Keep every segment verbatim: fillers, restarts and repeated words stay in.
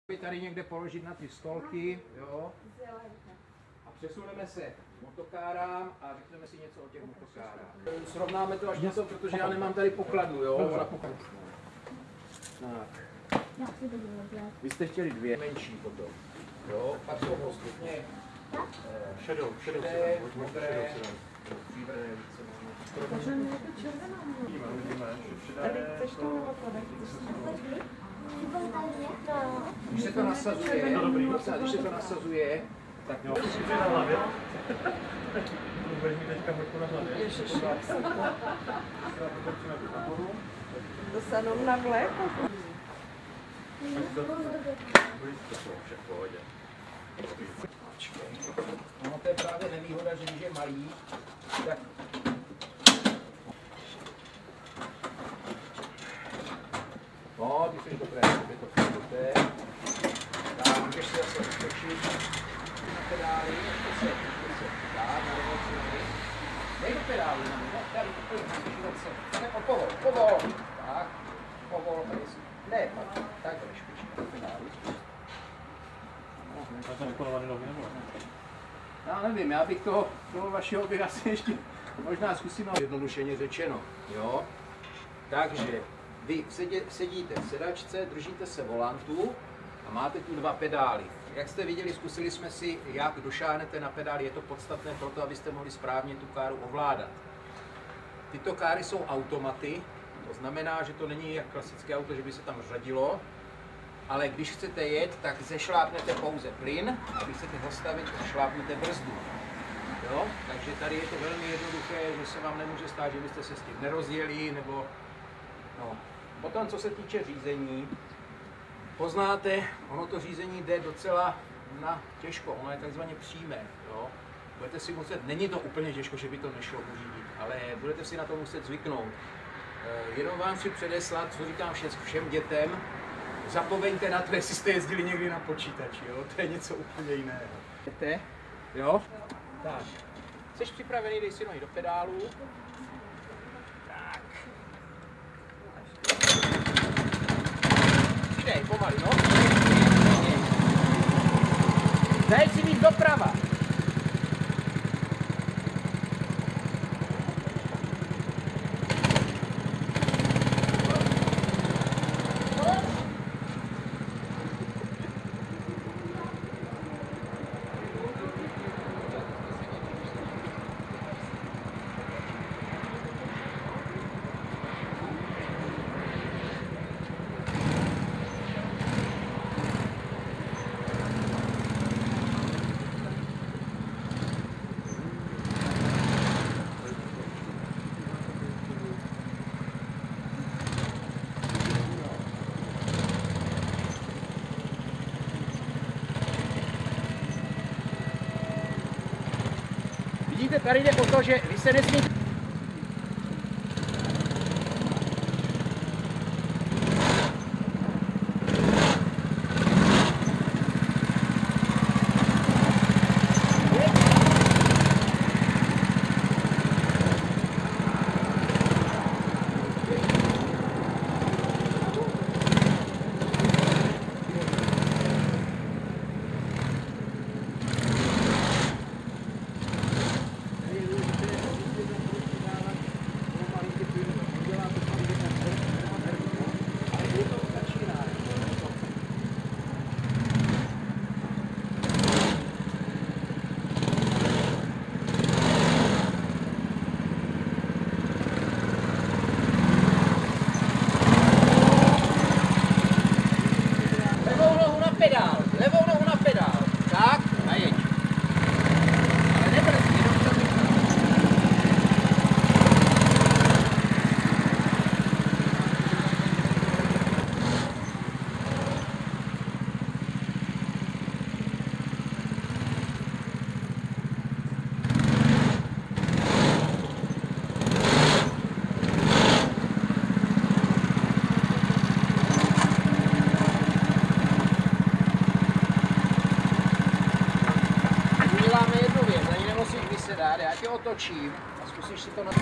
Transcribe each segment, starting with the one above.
Tady někde položit na ty stolky, jo, a přesuneme se k motokárám a řekneme si něco o těch motokárách. Srovnáme to až něco, protože já nemám tady pokladnu, jo. Tak. Vy jste chtěli dvě menší potom, jo, pak jsou postupně šedou, šedou šedé, modré, příbrné víceméně. Vidíme, vidíme. Tady chceš to Když se to nasazuje, když se to nasazuje, tak jo. Když je na hlavě, vezmi teďka hoďku na hlavě. Ježiši, jak se to... Dostanou na vlek. No to je právě nevýhoda, že když je malý, tak no, ty jsi dobré, je to dobré. Tak, můžeš si zase uskočit na pedály, to se, to se dá, na revoluci. Dej do pedály, no, tady úplně zase. Ne, o povol, povol. Tak, povol, tady si. Ne, tak, takhle špičí na pedály. Já jsem vykonovaný nohy nebo ne? Já nevím, já bych toho, toho vašeho bych asi ještě možná zkusím jednodušeně řečeno, jo. Takže vy sedě, sedíte v sedačce, držíte se volantu a máte tu dva pedály. Jak jste viděli, zkusili jsme si, jak došáhnete na pedály, je to podstatné pro to, abyste mohli správně tu káru ovládat. Tyto káry jsou automaty, to znamená, že to není jak klasické auto, že by se tam řadilo, ale když chcete jet, tak zešlápnete pouze plyn, a když chcete zastavit, tak šlápnete brzdu. Jo? Takže tady je to velmi jednoduché, že se vám nemůže stát, že byste se s tím nerozjeli, nebo no. Potom, co se týče řízení, poznáte, ono to řízení jde docela na těžko, ono je takzvaně přímé. Jo? Budete si muset, není to úplně těžko, že by to nešlo uřídit, ale budete si na to muset zvyknout. E, jenom vám chci předeslat, co říkám všem, všem dětem, zapomeňte na to, jestli jste jezdili někdy na počítači, jo? To je něco úplně jiného. Jdete? Jo? Tak. Jsi připravený, dej si nohy do pedálu. Tak. Přidej, pomalu, no. Dej si víc doprava. Vidíte, tady jde o to, že vy se nesmíte... Já tě otočím a zkusíš si to na...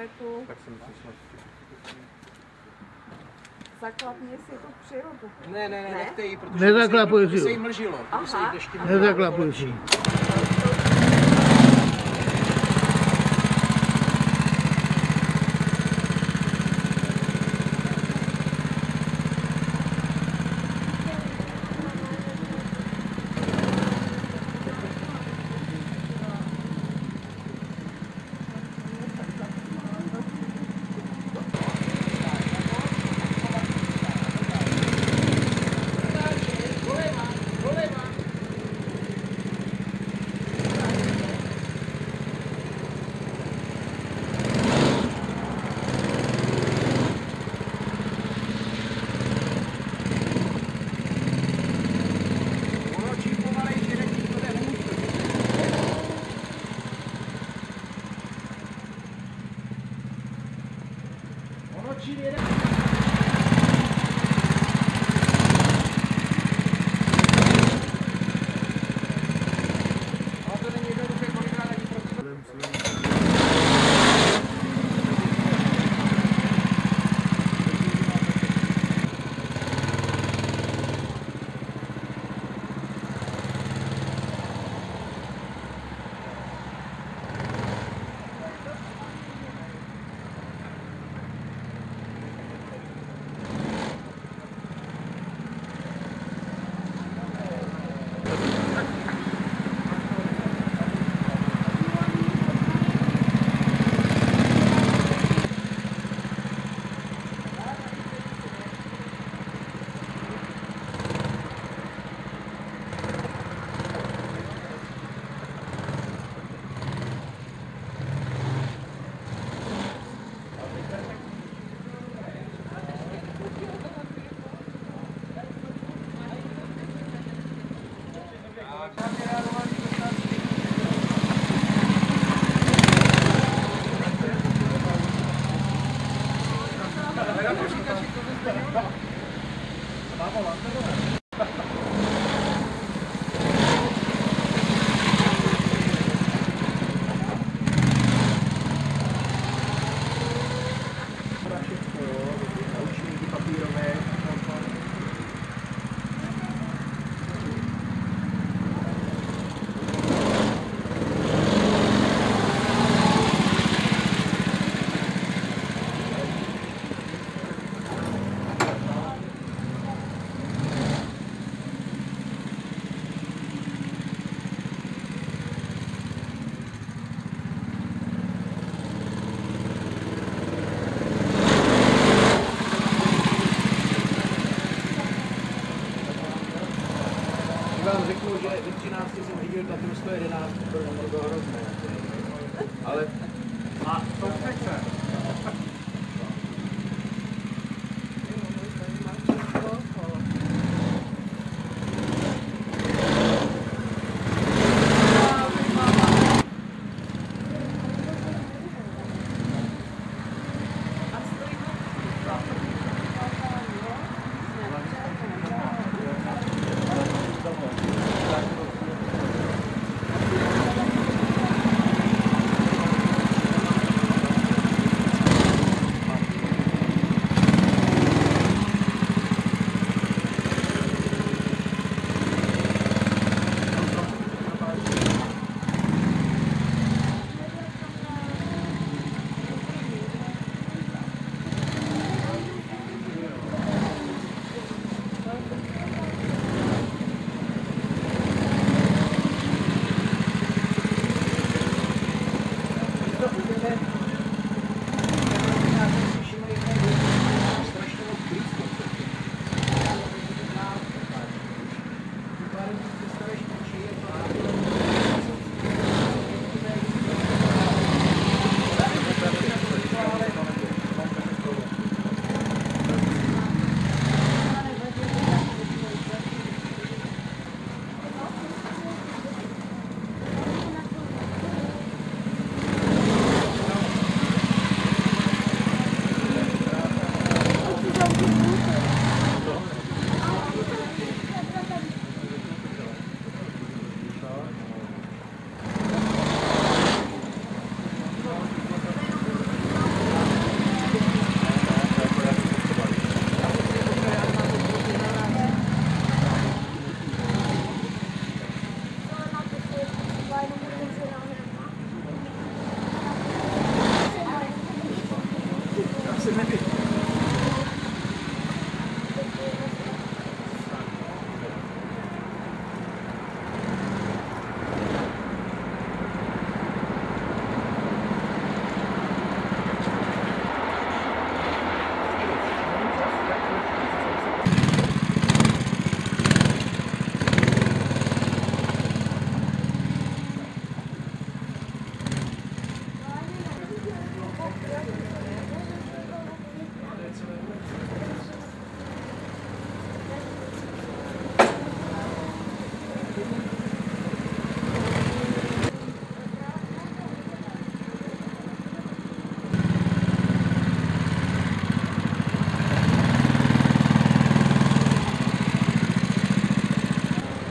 markétu. Tak jsem si snad... Zaklapni si tu přirodu. Ne, ne, ne, Ne? nechte jí, protože Nezaklapuj by si se ji. jí mlžilo. Kdyby se jí Aha. dešti mlžilo Nezaklapuj lepší. si. Ono čím pomalej jede, tím to jde hůř. Ono čím jede... Ale to není jednoduché, kolikrát ani pro tebe.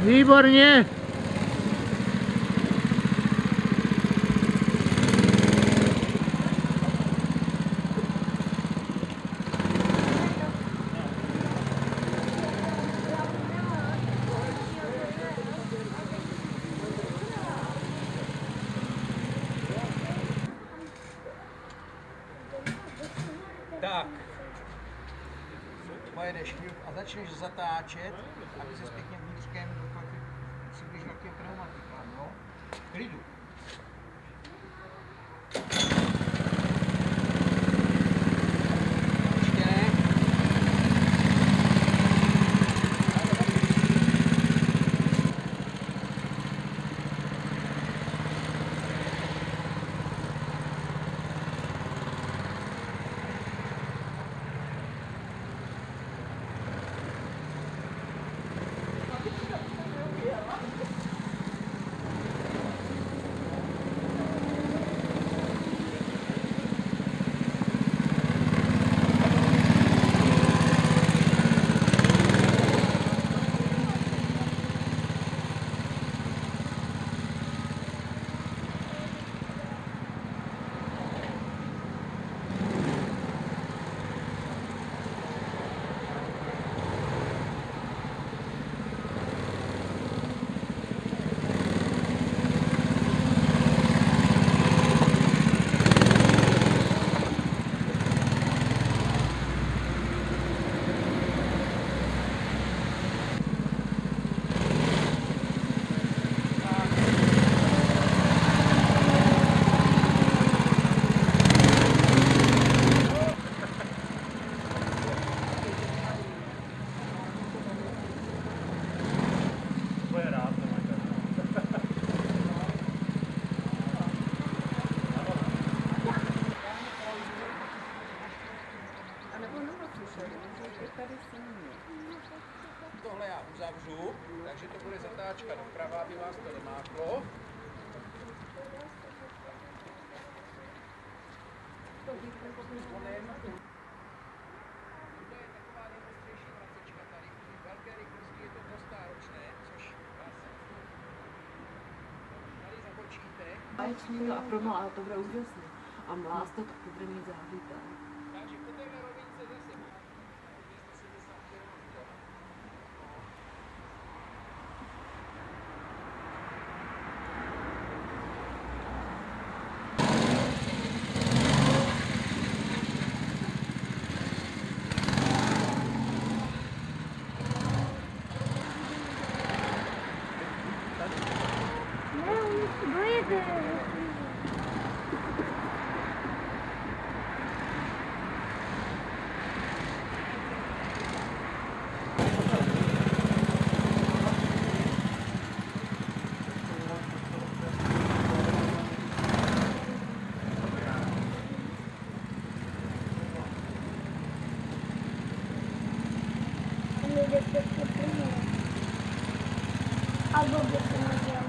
Výborně! Tak, pojedeš chvíli a začneš zatáčet, aby se pěkně vnitřkem přiblížil k těm pneumatikám, no? V klidu. Ještě ne. Tohle já uzavřu, takže to bude zatáčka doprava, aby vás to nemátlo. Tuto je taková nejostřejší vracečka tady, u velké rychlosti je to dost náročné, což vás tady zabočíte. Báječníka a pro malá to bude úžasné. A mláz to taky bude mít záhlídá. Takže po téhle rovince zase Albo by to nedělal.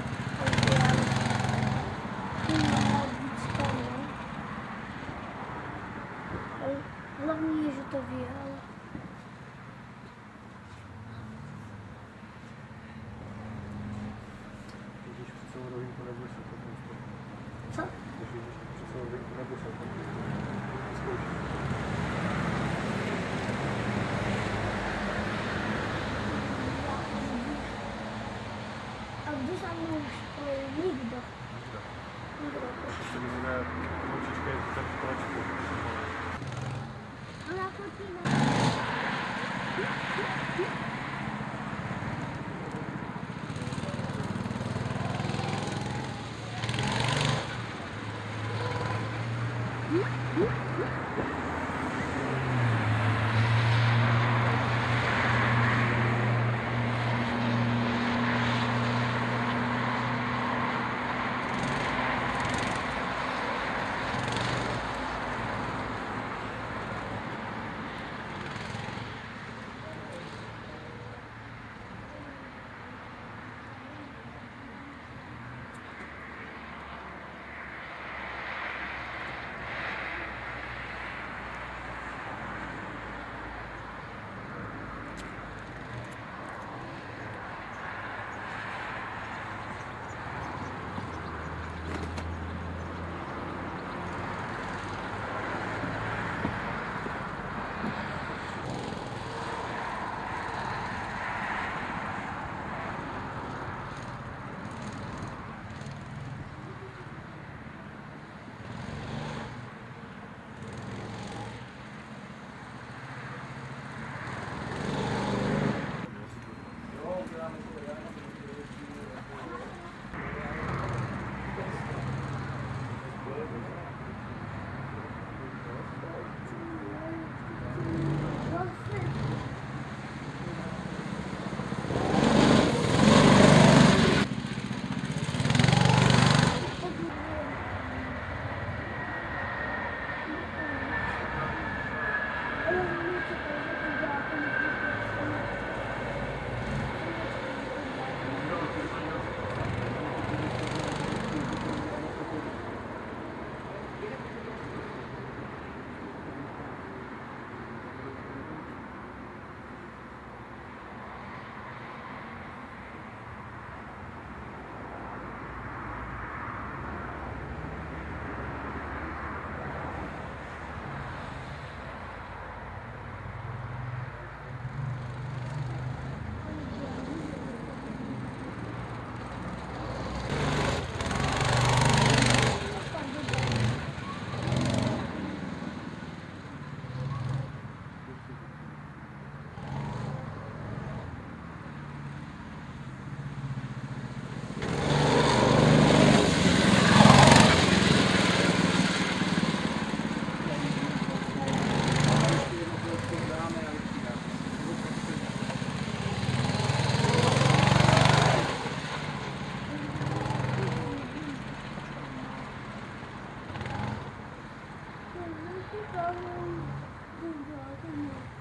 Hlavně je, že to ví, ale... Když před celou rovinku nebo se to může. Co? Když jdeš před celou rovinku nebo se to zkoušíš. A kdo za mnou školil? Nikdo. Nikdo. Se mi bude ručička je tak školačku. Ona chodí já mám...